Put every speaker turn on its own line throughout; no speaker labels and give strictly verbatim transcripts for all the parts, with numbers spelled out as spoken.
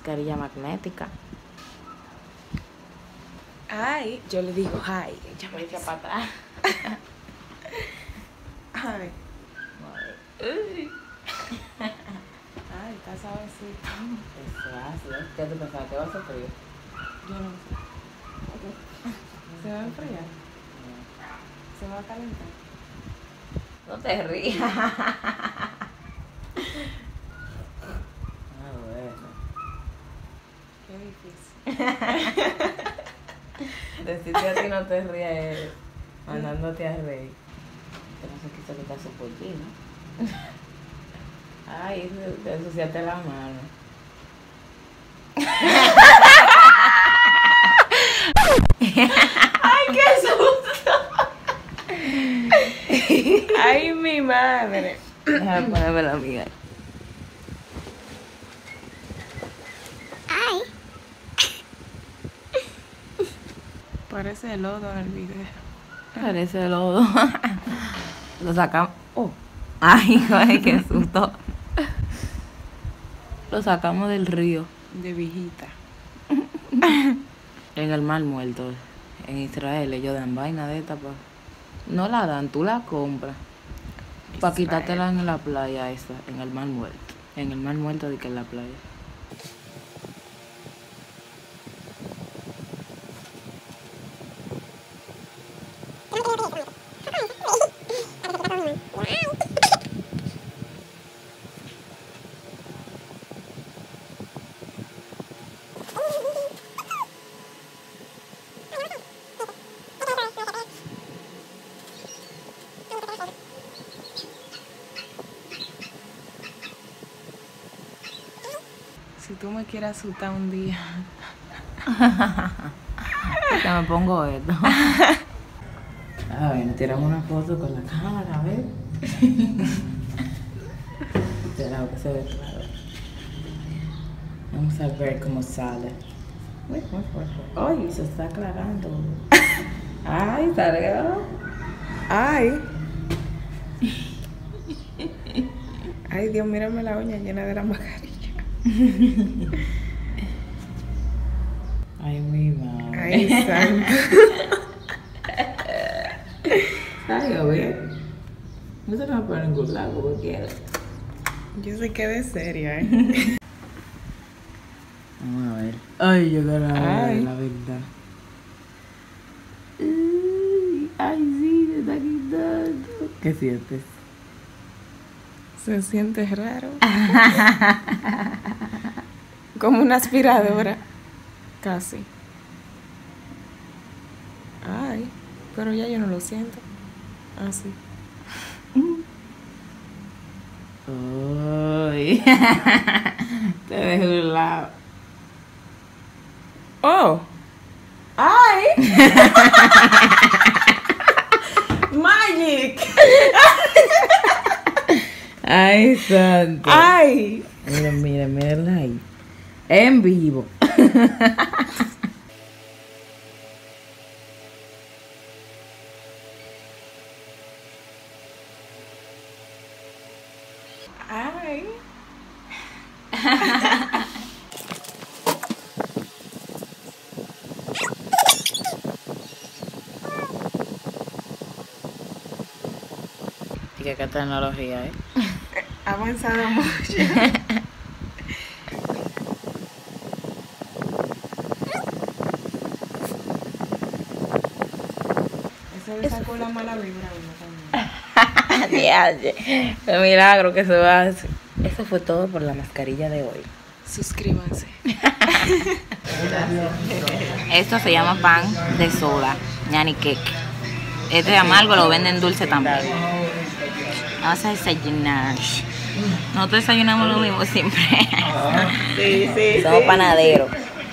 mascarilla magnética.
Ay, yo le digo ay. Ella me
Echa para atrás.
Ay.
Uy.
Ay, está suavecito.
Eso hace. ¿Qué te pensabas? ¿Que va a ser frío?
Yo no sé. ¿Se va a enfriar? ¿Se va a calentar?
No te rías. Ah, bueno.
Qué difícil.
Decirte a ti no te rías es mandándote a reír. Que no se quiso quitar su pollino. Ay, te ensuciaste la mano.
¡Ay, qué susto! ¡Ay, mi madre!
Déjame ponerme la amiga.
Parece lodo en el video.
Parece lodo. Lo sacamos. Oh. Ay, joder, qué susto. Lo sacamos del río.
De viejita.
En el Mar Muerto. En Israel ellos dan vaina de esta. Pa. No la dan, tú la compras. Para quitártela en la playa esa, en el Mar Muerto. En el Mar Muerto de que en la playa.
Si tú me quieres asustar un día.
Que me pongo esto. A ver, tiramos una foto con la cámara, a ver. Claro que se ve claro. Vamos a ver cómo sale. Uy, muy fuerte. Ay, se está aclarando. Ay, salió.
Ay. Ay, Dios, mírame la uña llena de la mascarilla.
Ay, mi madre.
Ay, santo.
Salió bien. No se nos va a ningún lado como quiera.
Yo se quedé seria, ¿eh?
Vamos a ver. Ay, yo quiero
Ay.
la verdad. Ay, ay, sí, se está quitando. ¿Qué sientes?
Se siente raro. Como una aspiradora. Casi. Ay, pero ya yo no lo siento. Así.
Ay. Te dejé un lado.
¡Oh! ¡Ay! ¡Magic!
Ay, santo.
¡Ay!
Mira, mira, mira ahí. En vivo.
¡Ay!
Y que qué tecnología, ¿eh?
Ha avanzado mucho. Eso le sacó la mala vibra a uno también.
Diache, qué milagro que se va a hacer. Eso fue todo por la mascarilla de hoy.
Suscríbanse.
Esto se llama pan de soda, ñani cake. Este amargo lo venden dulce también. Vamos a desayunar. Nosotros desayunamos lo mismo siempre.
Sí, sí.
Somos panaderos.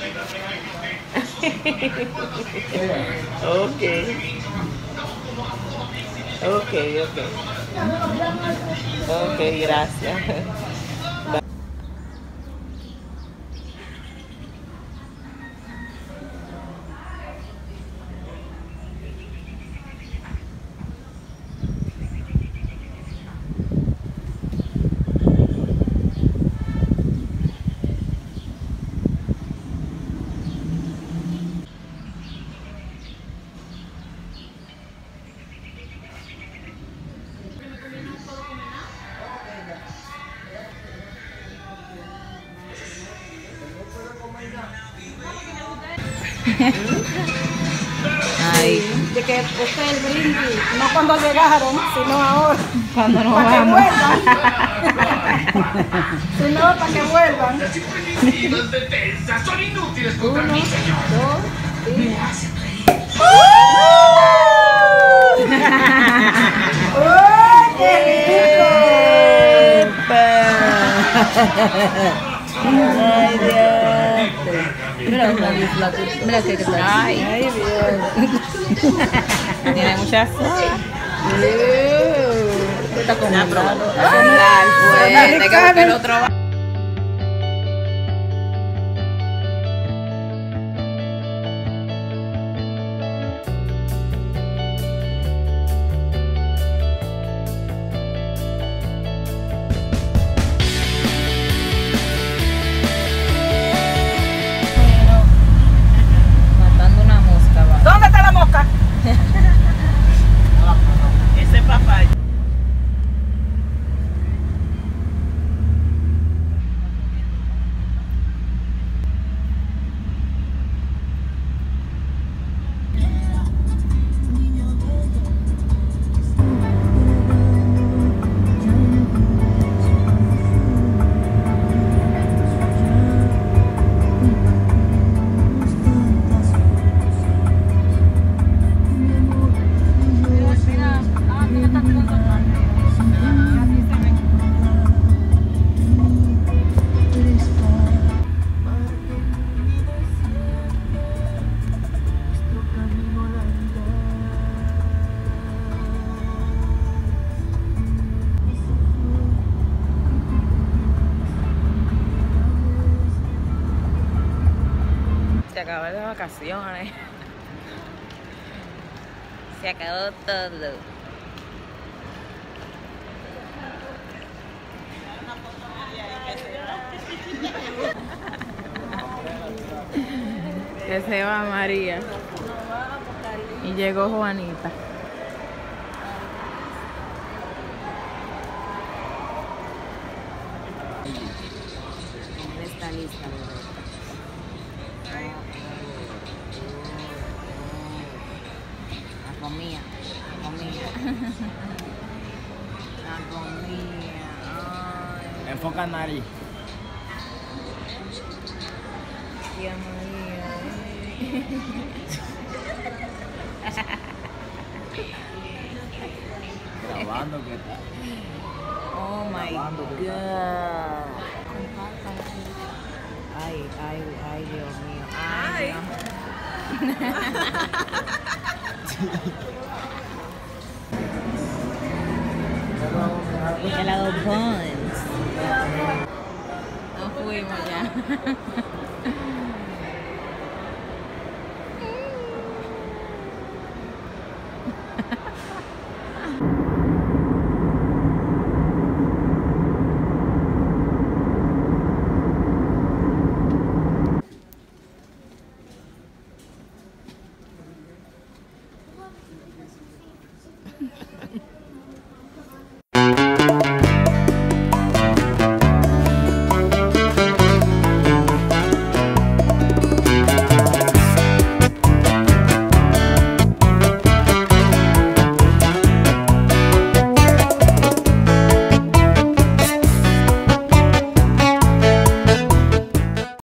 Ok. Ok, ok. Ok, gracias.
Ay,
De que este es el brindis, no cuando llegaron, sino ahora.
cuando nos
Para que
vamos.
vuelvan. Sino para que vuelvan.
Las primitivas de Tensa son inútiles contra mí, señor.
Dos, tres. ¡Oh, qué
Ay, Dios. Mira, mira que tal. Ay,
Ay, Dios.
tiene mucha soda.
Está con
Nah,
un
pero
lado.
es un lar fuerte, que busque el otro va- matando una mosca, va.
¿Dónde está la mosca?
Ese papá. Se acabaron las vacaciones. Se acabó todo. Que se va María. Y llegó Juanita. Él está lista, bebé. La comía, la comía. La comía. Ay,
Enfoca nariz.
tía María.
Grabando que está.
Oh my god. Ay, ay, ay, Dios mío. Ay, Dios. Hello, Buns. Nos fuimos ya.